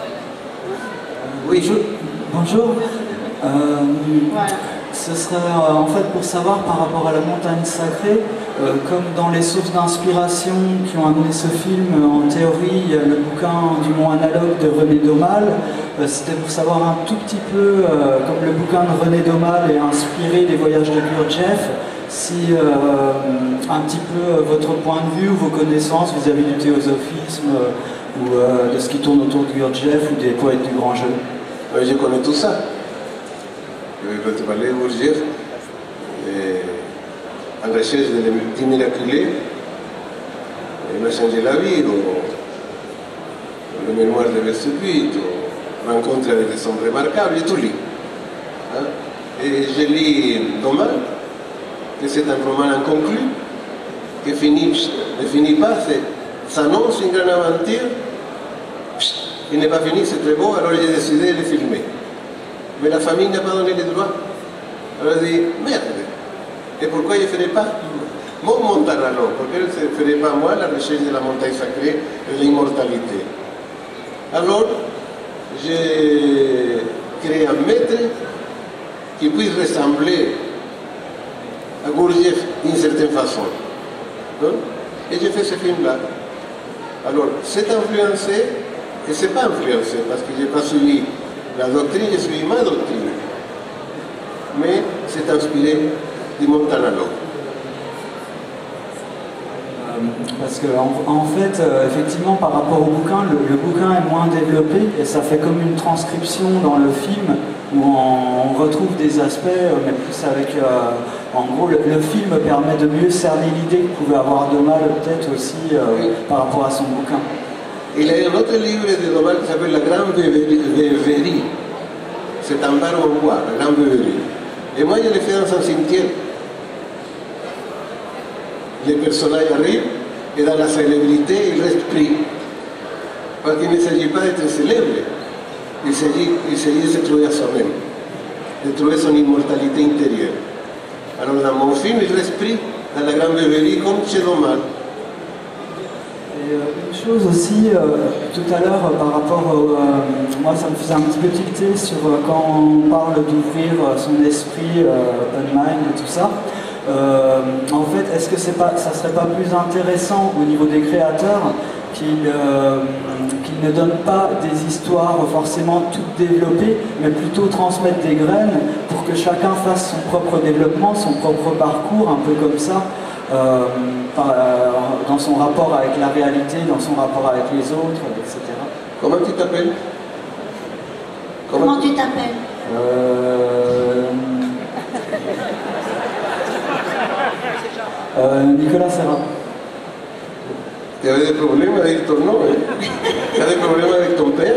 Oui. Bonjour. Voilà. Ce serait en fait pour savoir par rapport à la montagne sacrée, comme dans les sources d'inspiration qui ont amené ce film, en théorie, il y a le bouquin du Mont Analogue de René Daumal. C'était pour savoir un tout petit peu, comme le bouquin de René Daumal est inspiré des voyages de Gurdjieff, si un petit peu votre point de vue ou vos connaissances vis-à-vis du théosophisme ou de ce qui tourne autour de Gurdjieff ou des poètes du grand jeu. Oui, je connais tout ça. Quand tu parlais de Gurdjieff, en recherche du miraculé, il m'a changé la vie, le mémoire de Versubit, rencontre avec des hommes remarquables, j'ai tout lu. Hein? Et je lis Daumal, que c'est un roman inconclu, qui ne finit pas, s'annonce une grande aventure, il n'est pas fini, c'est très beau, alors j'ai décidé de le filmer. Mais la famille n'a pas donné les droits. Alors elle dit, merde, et pourquoi je ne ferai pas mon Montanalo? Pourquoi je ne ferai pas moi la recherche de la montagne sacrée et de l'immortalité? Alors, j'ai créé un maître qui puisse ressembler à Gurdjieff d'une certaine façon. Non? Et j'ai fait ce film-là. Alors, c'est influencé et c'est pas influencé parce que je n'ai pas suivi la doctrine, j'ai suivi ma doctrine. Mais c'est inspiré du Montanalo. Parce que en fait, effectivement, par rapport au bouquin, le bouquin est moins développé et ça fait comme une transcription dans le film où on retrouve des aspects, mais plus avec... en gros, le film permet de mieux cerner l'idée que pouvait avoir Daumal peut-être aussi par rapport à son bouquin. Il y a un autre livre de Daumal qui s'appelle La Grande Beuverie. C'est un bar au bois, La Grande Beuverie. Et moi, je l'ai fait dans un cimetière. Les personnages arrivent et dans la célébrité, ils restent pris. Parce qu'il ne s'agit pas d'être célèbre, il s'agit de se trouver à soi-même, de trouver son immortalité intérieure. Alors dans mon film, il reste pris dans la Grande Beuverie comme chez Daumal. Et une chose aussi, tout à l'heure, par rapport moi ça me faisait un petit peu tilter sur quand on parle d'ouvrir son esprit, open mind et tout ça. En fait, est-ce que ça serait pas plus intéressant au niveau des créateurs qu'ils ne donnent pas des histoires forcément toutes développées, mais plutôt transmettre des graines pour que chacun fasse son propre développement, son propre parcours, un peu comme ça, dans son rapport avec la réalité, dans son rapport avec les autres, etc. Comment tu t'appelles? Comment tu t'appelles? Nicolas Serra. Tu avais des problèmes avec ton nom, hein? Tu as des problèmes avec ton père?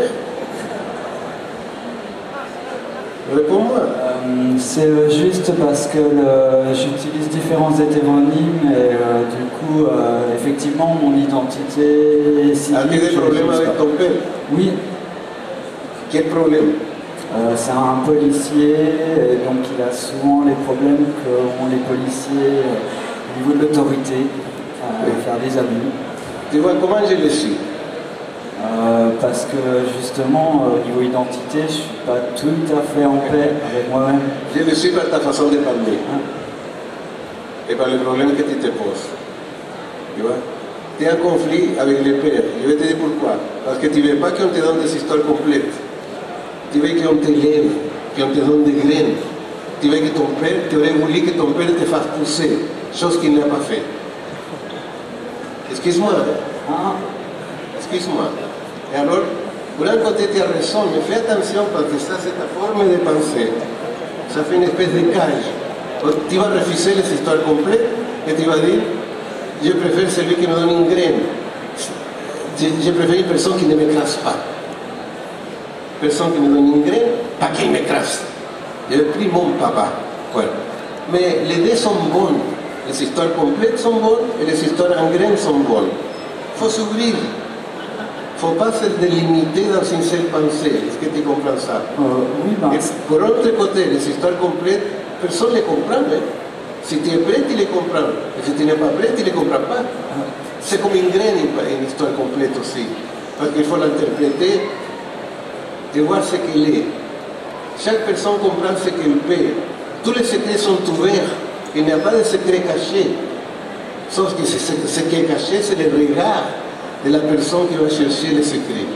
Réponds-moi. C'est juste parce que j'utilise différents hétéronymes et du coup, effectivement, mon identité civile... As-tu des problèmes avec ton père? Oui. Quel problème? C'est un policier, et donc il a souvent les problèmes qu'ont les policiers au niveau de l'autorité, faire des abus. Tu vois, comment je le suis? Parce que justement, au niveau identité, je ne suis pas tout à fait en paix avec moi-même. Je le suis par ta façon de parler et par les problèmes que tu te poses. Tu vois? Tu as un conflit avec les pères. Je vais te dire pourquoi. Parce que tu ne veux pas qu'on te donne des histoires complètes. Tu veux qu'on t'élève, qu'on te donne des graines. Tu veux que ton père, tu aurais voulu que ton père te fasse pousser, chose qu'il n'a pas fait. Excuse-moi. Excuse-moi. Et alors, pour un côté, tu as raison, mais fais attention parce que ça, c'est ta forme de penser. Ça fait une espèce de cage. Tu vas refuser les histoires complètes et tu vas dire, je préfère celui qui me donne une graine. Je préfère une personne qui ne m'écrase pas. personne qui me donne une graine, pas qu'il m'écrase. J'ai pris mon papa. Voilà. Mais les deux sont bonnes. Les histoires complètes sont bonnes et les histoires en graines sont bonnes. Il faut s'ouvrir. Il ne faut pas se délimiter dans une seule pensée. Est-ce que tu comprends ça? Oui, ben... Pour l'autre côté, les histoires complètes, personne ne les comprend. Hein? Si tu es prêt, tu les comprends. Et si tu n'es pas prêt, tu ne les comprends pas. C'est comme une graine, une histoire complète aussi. Parce qu'il faut l'interpréter et voir ce qu'elle est. Chaque personne comprend ce qu'elle peut. Tous les secrets sont ouverts. Il n'y a pas de secret caché. Sauf que ce qui est caché, c'est le regard de la personne qui va chercher les secrets.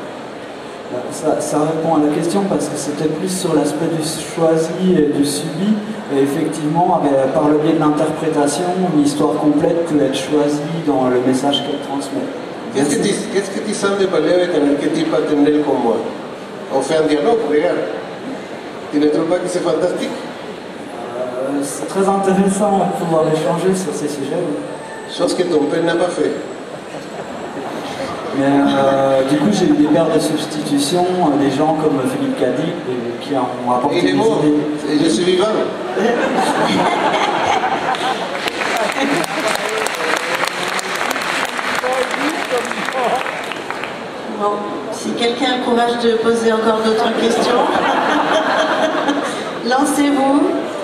Ça répond à la question parce que c'était plus sur l'aspect du choisi et du subi. Et effectivement, par le biais de l'interprétation, une histoire complète peut être choisie dans le message qu'elle transmet. Qu'est-ce que tu sens de parler avec un archétype paternel comme moi? On fait un dialogue, regarde. Tu ne trouves pas que c'est fantastique? C'est très intéressant de pouvoir échanger sur ces sujets. Chose que ton père n'a pas fait. Mais du coup, j'ai eu des paires de substitutions, des gens comme Philippe Cadic qui ont apporté des idées. Il est mort, je suis vivant. Bon, si quelqu'un a le courage de poser encore d'autres questions, lancez-vous.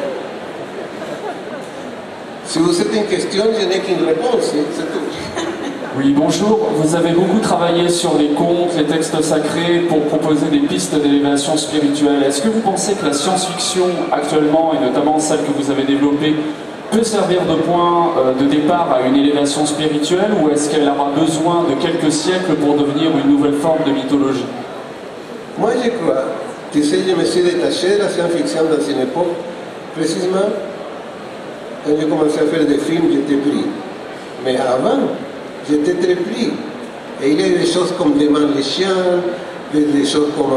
Si vous avez une question, je n'ai qu'une réponse, c'est tout. Oui, bonjour. Vous avez beaucoup travaillé sur les contes, les textes sacrés pour proposer des pistes d'élévation spirituelle. Est-ce que vous pensez que la science-fiction actuellement, et notamment celle que vous avez développée, peut servir de point de départ à une élévation spirituelle, ou est-ce qu'elle aura besoin de quelques siècles pour devenir une nouvelle forme de mythologie? Moi, je crois. Tu sais, je me suis détaché de la science-fiction dans une époque, précisément, quand j'ai commencé à faire des films, j'étais pris. Mais avant, j'étais très pris. Et il y a des choses comme Les Mains les chiens, des choses comme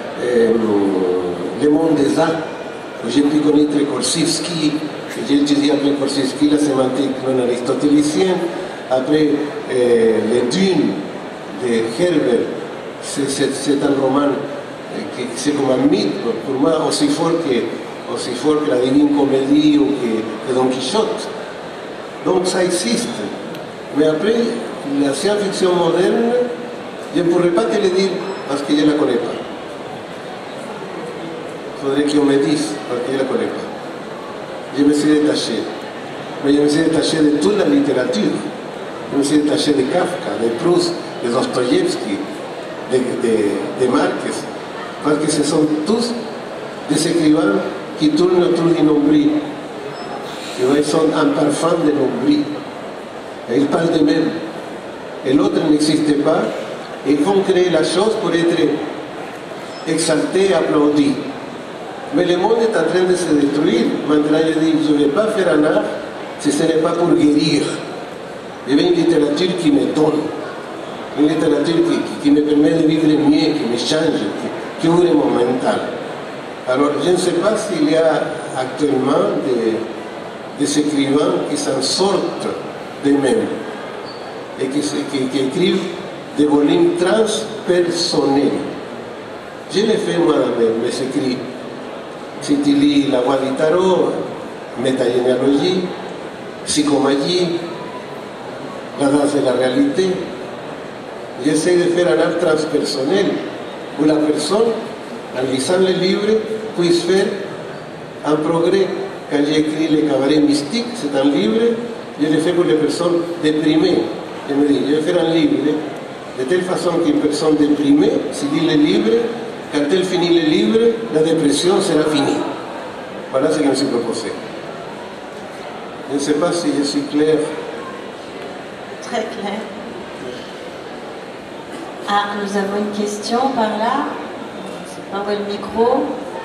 Le monde des arts, où j'ai pu connaître Korsivsky, j'ai étudié après Korsivsky la sémantique non aristotélicienne, après Les Dunes de Herbert, c'est un roman qui c'est comme un mythe, pour moi aussi fort que la Divine Comédie ou que Don Quichotte. Donc ça existe. Mais après, la science-fiction moderne, je ne pourrais pas te le dire parce que je ne la connais pas. Il faudrait qu'on me dise parce que je ne la connais pas. Je me suis détaché. Mais je me suis détaché de toute la littérature. Je me suis détaché de Kafka, de Proust, de Dostoïevski, de Marquez. Parce que ce sont tous des écrivains qui tournent autour du nombril. Ils sont un parfum de nombril. Et ils parlent d'eux-mêmes. Et l'autre n'existe pas. Et ils vont créer la chose pour être exalté, applaudi. Mais le monde est en train de se détruire. Maintenant, je dis, je ne vais pas faire un art si ce n'est pas pour guérir. Je veux une littérature qui me donne. Une littérature qui me permet de vivre mieux, qui me change, qui ouvre mon mental. Alors, je ne sais pas s'il y a actuellement des écrivains qui s'en sortent d'eux-mêmes et qui écrivent des volumes transpersonnels. Je l'ai fait moi dans mes écrits. Si tu lis La Voix du Tarot, Métagénéalogie, Psychomagie, La danse de la réalité, j'essaie de faire un art transpersonnel où la personne, en lisant les livres, puisse faire un progrès. Quand j'ai écrit Le Cabaret Mystique, c'est un livre, je l'ai fait pour les personnes déprimées. Je me dis, je vais faire un livre de telle façon qu'une personne déprimée, s'il lit le livre, quand elle finit le livre, la dépression sera finie. Voilà ce que je me suis proposé. Je ne sais pas si je suis clair. Très clair. Ah, nous avons une question par là. On voit le micro.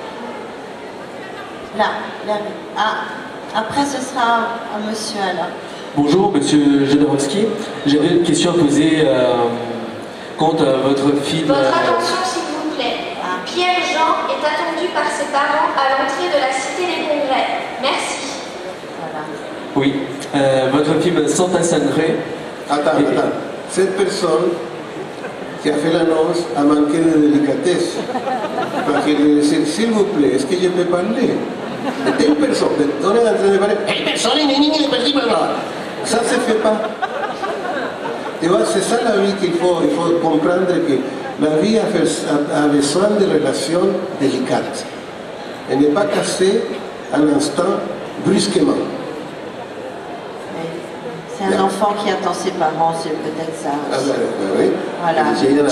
Là. Ah, après ce sera à monsieur Alain. Bonjour, monsieur Jodorowsky. J'avais une question à poser quant à votre film. Votre attention, s'il vous plaît. Pierre-Jean est attendu par ses parents à l'entrée de la Cité des Congrès. Merci. Voilà. Oui, votre film Santa Sangre. Attends. Cette personne, qui a fait l'annonce a manqué de délicatesse. Parce qu'il lui dit, s'il vous plaît, est-ce que je peux parler? Et telle personne, on est en train de parler, hey, personne, ça ne se fait pas. Tu vois, c'est ça la vie qu'il faut comprendre que la vie a besoin de relations délicates. Et ne pas casser à l'instant brusquement. C'est un enfant qui attend ses parents, c'est peut-être ça aussi. Oui. Voilà.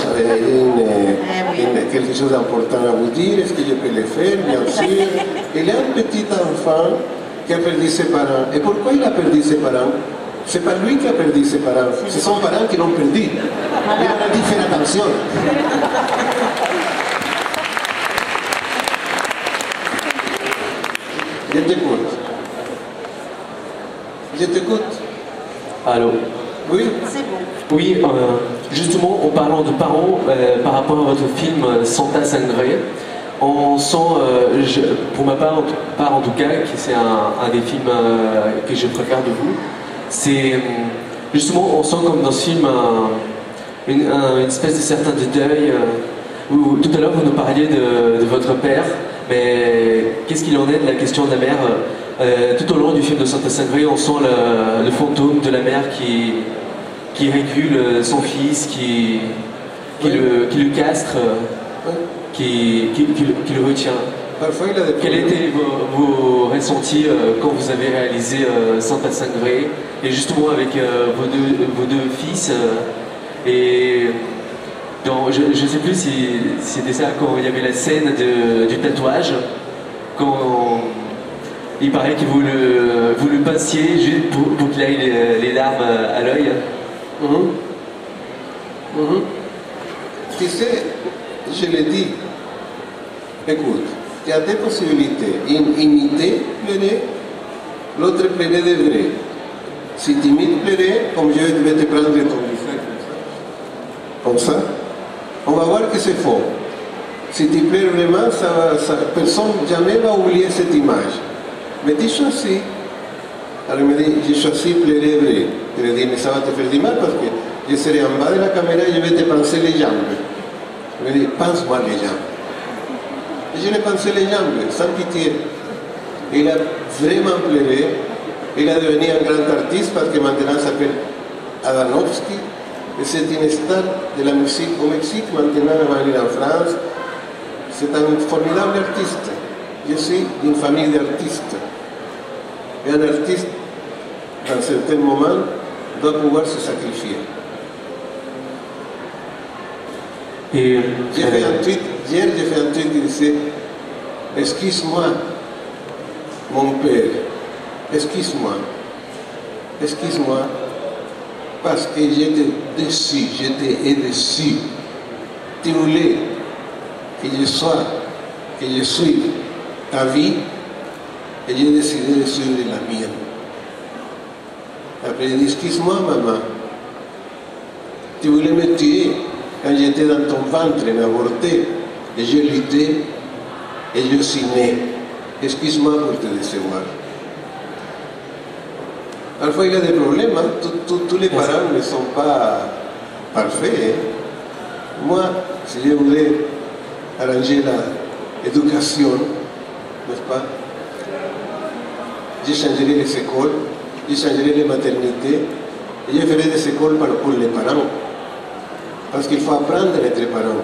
J'ai quelque chose d'important à vous dire, est-ce que je peux le faire? Bien sûr. Il y a un petit enfant qui a perdu ses parents. Et pourquoi il a perdu ses parents? C'est pas lui qui a perdu ses parents, c'est son parent qui l'ont perdu. Voilà. Il a dit faire attention. Je t'écoute. Je t'écoute. Allô? Oui. C'est bon. Oui, justement, en parlant de parents, par rapport à votre film Santa Sangre, on sent, pour ma part en tout cas, que c'est un des films que je préfère de vous, c'est justement, on sent comme dans ce film une espèce de certain de deuil. Tout à l'heure, vous nous parliez de votre père, mais qu'est-ce qu'il en est de la question de la mère? Tout au long du film de Santa Sangre, on sent le fantôme de la mère qui régule son fils, qui le castre, qui le retient. Quels étaient vos ressentis quand vous avez réalisé Santa Sangre, et justement avec vos deux fils et je ne sais plus si c'était ça, quand il y avait la scène du tatouage, quand il paraît que vous le pinciez juste pour qu'il ait les larmes à l'œil. Tu sais, je l'ai dit, écoute, il y a deux possibilités, imiter, pleurer, l'autre pleurer de vrai. Si tu imites pleurer, comme je vais te prendre ton visage, comme ça, on va voir que c'est faux. Si tu pleures vraiment, personne jamais va oublier cette image. Mais tu choisis. Alors il me dit, j'ai choisi pleurer vrai. Je lui ai dit, mais ça va te faire du mal parce que je serai en bas de la caméra et je vais te penser les jambes. Il me dit, pense-moi les jambes. Et je lui ai pensé les jambes, sans pitié. Et il a vraiment pleuré. Il a devenu un grand artiste parce que maintenant il s'appelle Adanovski. Et c'est une star de la musique au Mexique. Maintenant il va venir en France. C'est un formidable artiste. Je suis d'une famille d'artistes. Et un artiste, dans certains moments, doit pouvoir se sacrifier. Et j'ai fait un tweet, hier j'ai fait un tweet qui disait « Excuse-moi, mon père, excuse-moi, parce que j'étais déçu, j'étais déçu. Tu voulais que je suive ta vie, et j'ai décidé de suivre la mienne. » Après, il dit, excuse-moi, maman, tu voulais me tuer quand j'étais dans ton ventre, m'avorter, et je luttais, et je suis né. Excuse-moi pour te décevoir. Parfois, il y a des problèmes, hein? Tous les parents ne sont pas parfaits. Hein? Moi, si je voulais arranger l'éducation, n'est-ce pas? Je changerai les écoles, je changerai les maternités, et je ferai des écoles pour les parents. Parce qu'il faut apprendre à être parent.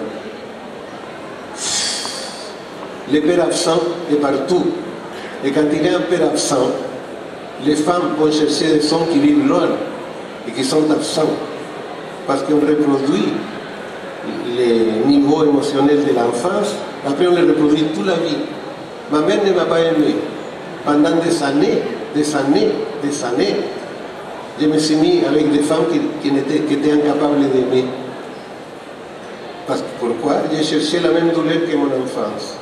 Les pères absents est partout. Et quand il y a un père absent, les femmes vont chercher des hommes qui vivent loin et qui sont absents. Parce qu'on reproduit les niveaux émotionnels de l'enfance, après on les reproduit toute la vie. Ma mère ne m'a pas aimé. Pendant des années, je me suis mis avec des femmes qui étaient incapables d'aimer. Parce que pourquoi? J'ai cherché la même douleur que mon enfance.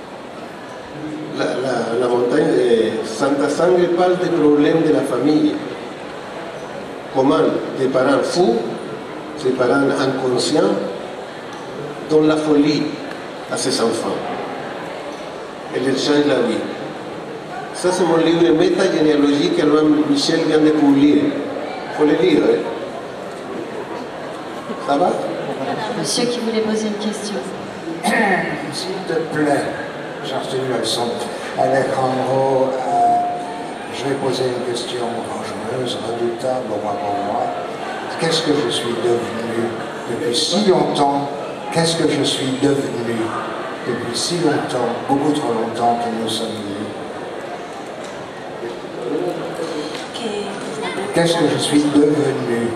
La montagne de Santa Sangre parle des problèmes de la famille. Comment des parents fous, des parents inconscients, donnent la folie à ses enfants. Et leur changent la vie. Ça, c'est mon livre Métagénéalogie que Michel vient de publier. Il faut le lire. Hein? Ça va? monsieur qui voulait poser une question. S'il te plaît, j'ai retenu la leçon. Alejandro, je vais poser une question dangereuse, redoutable pour moi. Qu'est-ce que je suis devenu depuis si longtemps? Qu'est-ce que je suis devenu depuis si longtemps, beaucoup trop longtemps que nous sommes venus? Qu'est-ce que je suis devenu?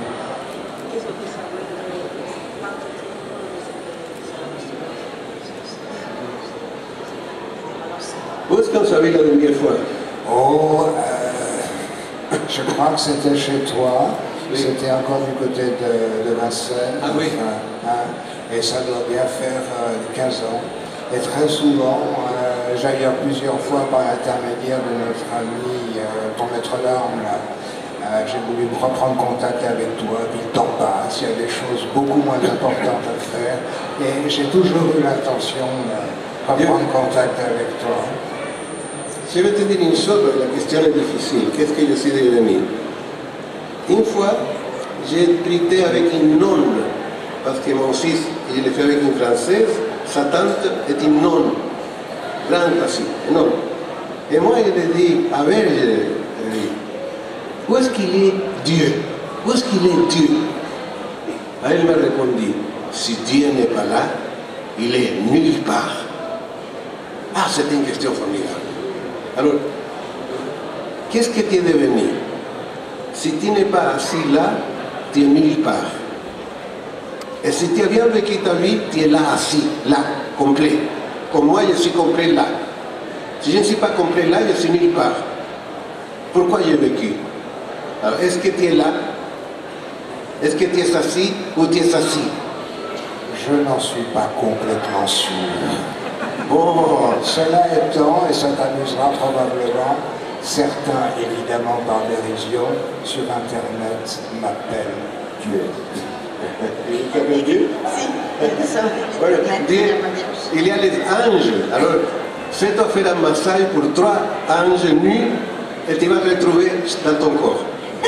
Où est-ce qu'on savait la dernière fois? Oh, je crois que c'était chez toi. Oui. C'était encore du côté de Vincennes. Ah oui. Et ça doit bien faire 15 ans. Et très souvent, j'ailleurs plusieurs fois par l'intermédiaire de notre ami, ton maître d'armes, j'ai voulu reprendre contact avec toi, puis le temps passe, il y a des choses beaucoup moins importantes à faire. Et j'ai toujours eu l'intention de reprendre contact avec toi. Je vais te dire une chose, la question est difficile. Qu'est-ce que je suis devenu? Une fois, j'ai traité avec une nonne, parce que mon fils, je l'ai fait avec une Française, sa tante est une nonne, grande aussi, énorme. Et moi, je lui ai dit, a ver, je lui ai dit, où est-ce qu'il est Dieu? Où est-ce qu'il est Dieu? Elle m'a répondu, si Dieu n'est pas là, il est nulle part. Ah, c'est une question formidable. Alors, qu'est-ce que tu es devenu? Si tu n'es pas assis là, tu es nulle part. Et si tu as bien vécu ta vie, tu es là, assis, là, complet. Comme moi, je suis complet là. Si je ne suis pas complet là, je suis nulle part. Pourquoi j'ai vécu? Alors, est-ce que tu es là? Est-ce que tu es assis ou tu es assis? Je n'en suis pas complètement sûr. Bon, cela étant, et ça t'amusera probablement, certains, évidemment par dérision, sur Internet m'appellent Dieu. Il t'appelle Dieu? Si, voilà, Dieu, il y a les anges. Alors, fais-toi faire un massage pour 3 anges nus et tu vas te retrouver dans ton corps.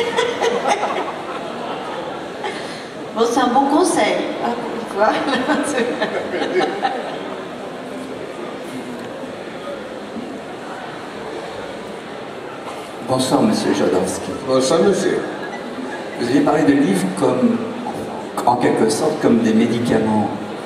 Bon, c'est un bon conseil. Voilà. Bonsoir, monsieur Jodorowsky. Bonsoir, monsieur. Vous avez parlé de livres comme, en quelque sorte, comme des médicaments.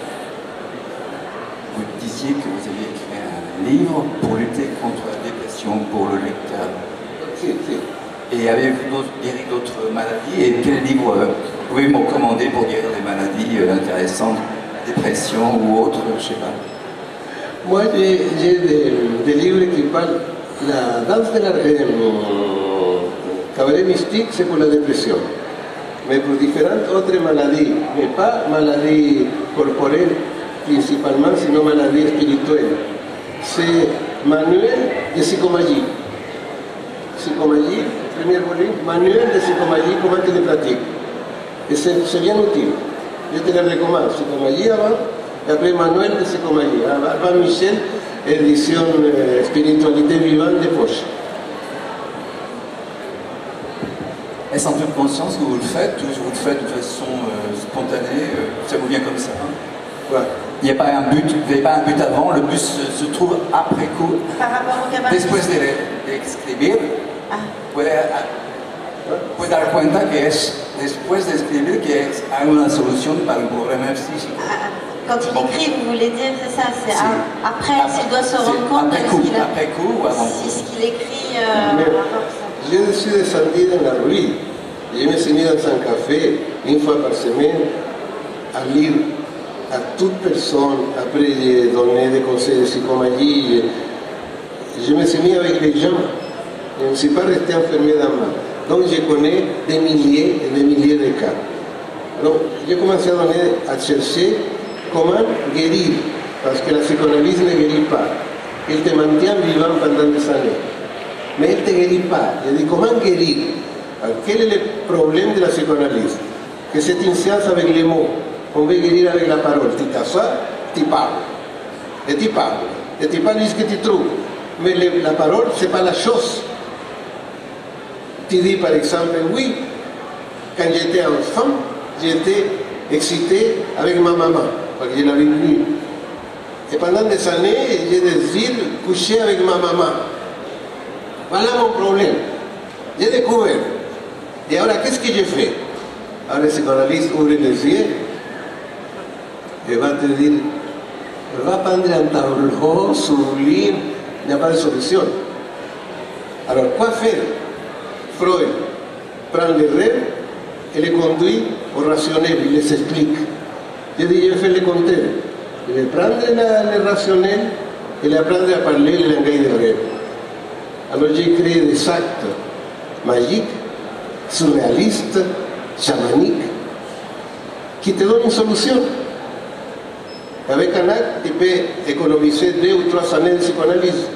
Vous disiez que vous aviez écrit un livre pour lutter contre la dépression pour le lecteur. Si, si. Et avez-vous guéri d'autres maladies? Et quel livre pouvez-vous me recommander pour guérir des maladies intéressantes, dépression ou autres, je ne sais pas? Moi, j'ai des livres qui parlent. La danse de la cabaret mystique, c'est pour la dépression. Mais pour différentes autres maladies, mais pas maladies corporelles principalement, sinon maladies spirituelles. C'est manuel de psychomagie. Psychomagie, premier volume, manuel de psychomagie, comment tu le pratiques. Et c'est bien utile. Je te le recommande. Psychomagie avant, et après manuel de psychomagie. Avant Michel, édition spiritualité vivante de poche. Est-ce en toute conscience que vous le faites ou vous le faites de façon spontanée, ça vous vient comme ça? Ouais. Il n'y a pas un but, vous n'avez pas un but avant, le but se trouve après coup. Par rapport au cabaret. Después de escribir, puede dar cuenta que es después de escribir que hay una solución para un problema físico. Quand il écrit, vous voulez dire, c'est ça, c'est après, s'il doit se rendre compte de ce qu'il a... Après coup ou avant? Si ce qu'il écrit... Je suis descendu dans la rue, je me suis mis dans un café une fois par semaine à lire à toute personne. Après, j'ai donné des conseils de psychomagie. Je me suis mis avec les gens. Je ne suis pas resté enfermé dans moi. Donc, je connais des milliers et des milliers de cas. Donc, j'ai commencé à chercher comment guérir, parce que la psychanalyse ne guérit pas. Elle te maintient vivant pendant des années. Mais elle ne te guérit pas. Je dis, comment guérir? Alors, quel est le problème de la psychanalyse? Que c'est une science avec les mots. On veut guérir avec la parole. Tu t'assois, tu parles. Et tu parles. Et tu parles de ce que tu trouves. Mais la parole, ce n'est pas la chose. Tu dis par exemple, oui, quand j'étais enfant, j'étais excité avec ma maman, parce que je l'avais vue. Et pendant des années, j'ai désiré coucher avec ma maman. Voilà mon problème. J'ai découvert. Et alors, qu'est-ce que j'ai fait? Alors, le psychanalyste ouvre les yeux et va te dire, va prendre un tableau, sublime, il n'y a pas de solution. Alors, quoi faire? Freud prend les rêves et les conduit au rationnel, il les explique. J'ai dit, je vais faire le contraire. Je vais prendre le rationnel et les apprendre à parler le langage des rêves. Alors j'ai créé des actes magiques, surréalistes, chamaniques, qui te donnent une solution. Avec un acte, tu peux économiser 2 ou 3 années de psychanalyse.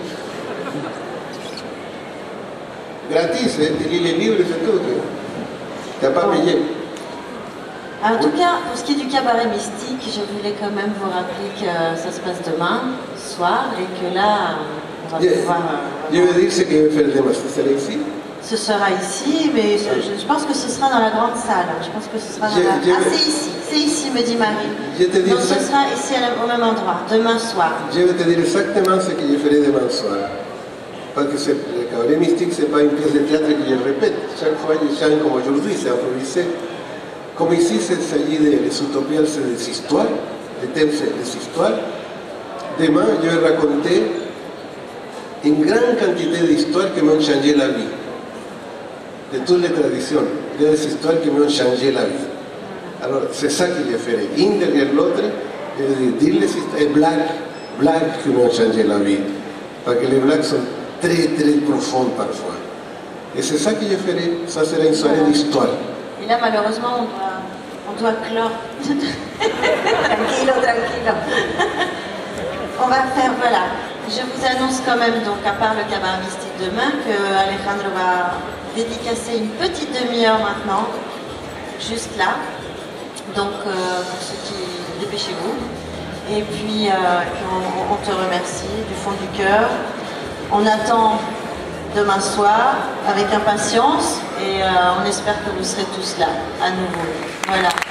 Gratis, hein? Tu lis les livres, c'est tout. Tu n'as pas payé. En tout cas, pour ce qui est du cabaret mystique, je voulais quand même vous rappeler que ça se passe demain soir et que là, on va pouvoir... Je veux dire ce que je vais faire demain, ce sera ici. Ce sera ici, mais je pense que ce sera dans la grande salle. Je pense que ce sera dans la... Ah, c'est ici. C'est ici, me dit Marie. Donc ce sera ici au même endroit, demain soir. Je vais te dire exactement ce que je ferai demain soir. Parce que le cabaret mystique, ce n'est pas une pièce de théâtre que je répète. Chaque fois, je chante comme aujourd'hui, c'est improvisé. Comme ici, il s'agit des utopiales, c'est des histoires. Le thème, c'est des histoires. Demain, je vais raconter une grande quantité d'histoires qui m'ont changé la vie. De toutes les traditions. Il y a des histoires qui m'ont changé la vie. Alors, c'est ça que je ferai. Une derrière l'autre, je vais dire les histoires. Et blagues qui m'ont changé la vie. Parce que les blagues sont très, très profondes parfois. Et c'est ça que je ferai. Ça sera une soirée d'histoire. Et là, malheureusement, on doit clore. Tranquilo, tranquilo. On va faire, voilà. Je vous annonce quand même, donc, à part le cabaret mystique demain, que Alejandro va dédicacer une petite demi-heure maintenant, juste là. Donc, pour ceux qui... dépêchez-vous. Et puis, on te remercie du fond du cœur. On attend demain soir avec impatience et on espère que vous serez tous là à nouveau. Voilà.